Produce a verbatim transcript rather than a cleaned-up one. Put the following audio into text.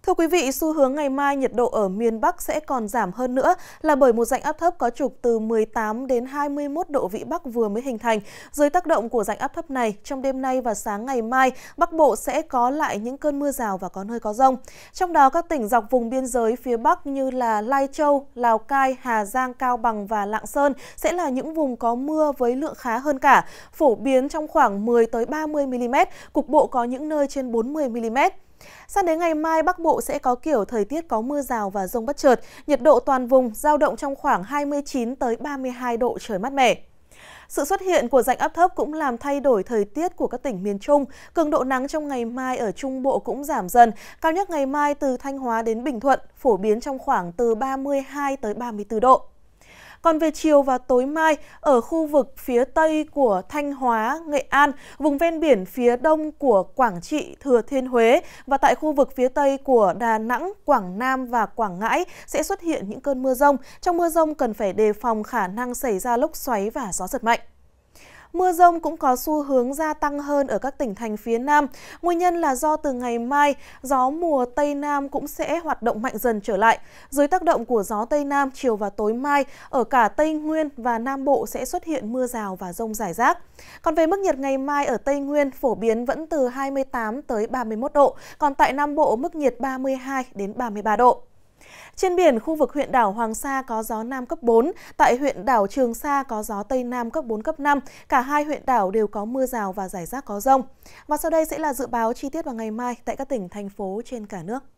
Thưa quý vị, xu hướng ngày mai nhiệt độ ở miền Bắc sẽ còn giảm hơn nữa là bởi một rãnh áp thấp có trục từ mười tám đến hai mươi mốt độ vĩ Bắc vừa mới hình thành. Dưới tác động của rãnh áp thấp này, trong đêm nay và sáng ngày mai, Bắc Bộ sẽ có lại những cơn mưa rào và có nơi có dông. Trong đó, các tỉnh dọc vùng biên giới phía Bắc như là Lai Châu, Lào Cai, Hà Giang, Cao Bằng và Lạng Sơn sẽ là những vùng có mưa với lượng khá hơn cả, phổ biến trong khoảng mười tới ba mươi mi-li-mét, cục bộ có những nơi trên bốn mươi mi-li-mét. Sang đến ngày mai, Bắc Bộ sẽ có kiểu thời tiết có mưa rào và dông bất chợt, nhiệt độ toàn vùng dao động trong khoảng hai mươi chín tới ba mươi hai độ, trời mát mẻ. Sự xuất hiện của rãnh áp thấp cũng làm thay đổi thời tiết của các tỉnh miền Trung. Cường độ nắng trong ngày mai ở Trung Bộ cũng giảm dần, cao nhất ngày mai từ Thanh Hóa đến Bình Thuận phổ biến trong khoảng từ ba mươi hai tới ba mươi tư độ. Còn về chiều và tối mai, ở khu vực phía Tây của Thanh Hóa, Nghệ An, vùng ven biển phía Đông của Quảng Trị, Thừa Thiên Huế và tại khu vực phía Tây của Đà Nẵng, Quảng Nam và Quảng Ngãi sẽ xuất hiện những cơn mưa dông. Trong mưa dông cần phải đề phòng khả năng xảy ra lốc xoáy và gió giật mạnh. Mưa dông cũng có xu hướng gia tăng hơn ở các tỉnh thành phía Nam. Nguyên nhân là do từ ngày mai, gió mùa Tây Nam cũng sẽ hoạt động mạnh dần trở lại. Dưới tác động của gió Tây Nam, chiều và tối mai, ở cả Tây Nguyên và Nam Bộ sẽ xuất hiện mưa rào và dông rải rác. Còn về mức nhiệt ngày mai ở Tây Nguyên phổ biến vẫn từ hai mươi tám tới ba mươi mốt độ, còn tại Nam Bộ mức nhiệt ba mươi hai đến ba mươi ba độ. Trên biển, khu vực huyện đảo Hoàng Sa có gió Nam cấp bốn, tại huyện đảo Trường Sa có gió Tây Nam cấp bốn, cấp năm. Cả hai huyện đảo đều có mưa rào và rải rác có dông. Và sau đây sẽ là dự báo chi tiết vào ngày mai tại các tỉnh, thành phố trên cả nước.